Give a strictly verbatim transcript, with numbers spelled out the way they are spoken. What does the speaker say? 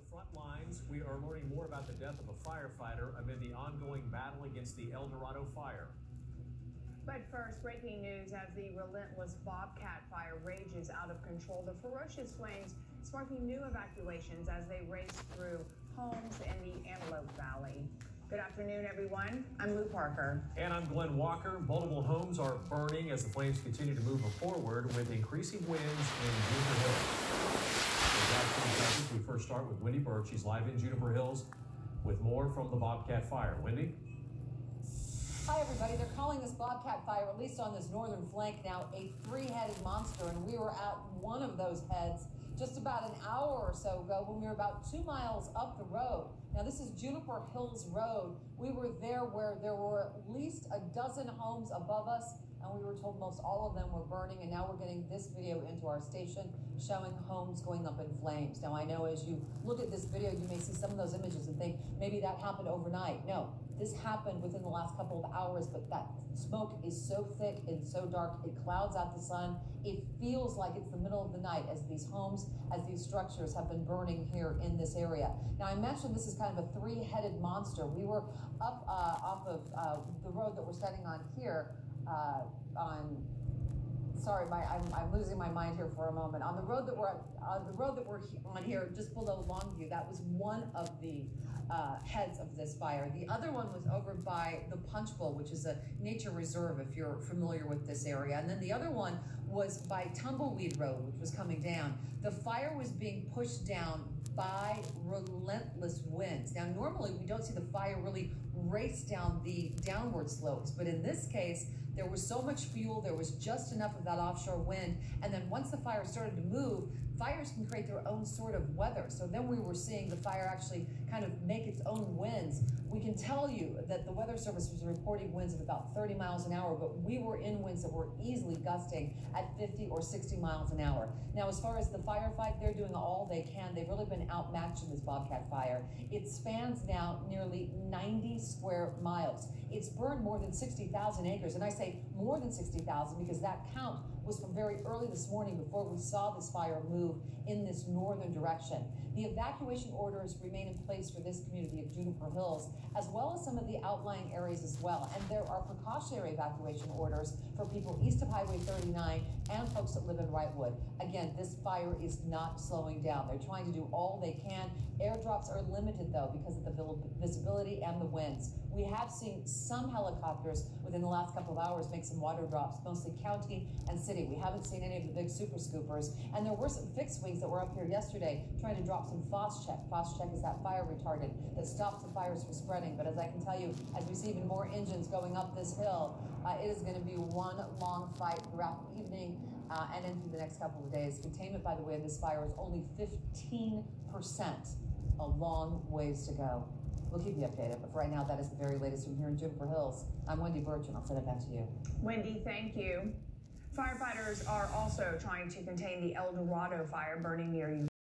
front lines, we are learning more about the death of a firefighter amid the ongoing battle against the El Dorado fire. But first, breaking news as the relentless Bobcat fire rages out of control. The ferocious flames sparking new evacuations as they race through homes in the Antelope Valley. Good afternoon, everyone. I'm Lou Parker. And I'm Glenn Walker. Multiple homes are burning as the flames continue to move forward with increasing winds in Juniper Hills. We first start with Wendy Birch. She's live in Juniper Hills with more from the Bobcat fire. Wendy? Hi, everybody. They're calling this Bobcat fire, at least on this northern flank now, a three-headed monster, and we were at one of those heads just about an hour or so ago when we were about two miles up the road. Now, this is Juniper Hills Road. We were there where there were at least a dozen homes above us, and we were told most all of them were burning, and now we're getting this video into our station showing homes going up in flames. Now, I know as you look at this video, you may see some of those images and think maybe that happened overnight. No, this happened within the last couple of hours, but that smoke is so thick and so dark, it clouds out the sun. It feels like it's the middle of the night as these homes, as these structures have been burning here in this area. Now, I mentioned this is kind of a three-headed monster. We were up uh, off of uh, the road that we're standing on here, uh, on Sorry, my, I'm, I'm losing my mind here for a moment. On the road that we're on the road that we're on here, just below Longview, that was one of the uh, heads of this fire. The other one was over by the Punch Bowl, which is a nature reserve, if you're familiar with this area. And then the other one was by Tumbleweed Road, which was coming down. The fire was being pushed down by relentless winds. Now, normally we don't see the fire really race down the downward slopes, but in this case, there was so much fuel, there was just enough of that offshore wind, and then once the fire started to move, fires can create their own sort of weather. So then we were seeing the fire actually kind of make its own winds. We can tell you that the Weather Service was reporting winds of about thirty miles an hour, but we were in winds that were easily gusting at fifty or sixty miles an hour. Now, as far as the firefight, they're doing all they can. They've really been outmatched in this Bobcat fire. It spans now nearly ninety square miles. It's burned more than sixty thousand acres, and I say more than sixty thousand because that count was from very early this morning before we saw this fire move in this northern direction. The evacuation orders remain in place for this community of Juniper Hills, as well as some of the outlying areas as well. And there are precautionary evacuation orders for people east of Highway thirty-nine and folks that live in Wrightwood. Again, this fire is not slowing down. They're trying to do all they can. Airdrops are limited, though, because of the visibility and the winds. We have seen some helicopters within the last couple of hours make some water drops, mostly county and city. We haven't seen any of the big super scoopers. And there were some fixed wings that were up here yesterday trying to drop some Phos-Chek. Phos-Chek is that fire retardant that stops the fires from spreading. But as I can tell you, as we see even more engines going up this hill, uh, it is going to be one long fight throughout the evening uh, and into the next couple of days. Containment, by the way, of this fire is only fifteen percent. A long ways to go. We'll keep you updated, but for right now, that is the very latest from here in Juniper Hills. I'm Wendy Birch, and I'll send it back to you. Wendy, thank you. Firefighters are also trying to contain the El Dorado fire burning near you.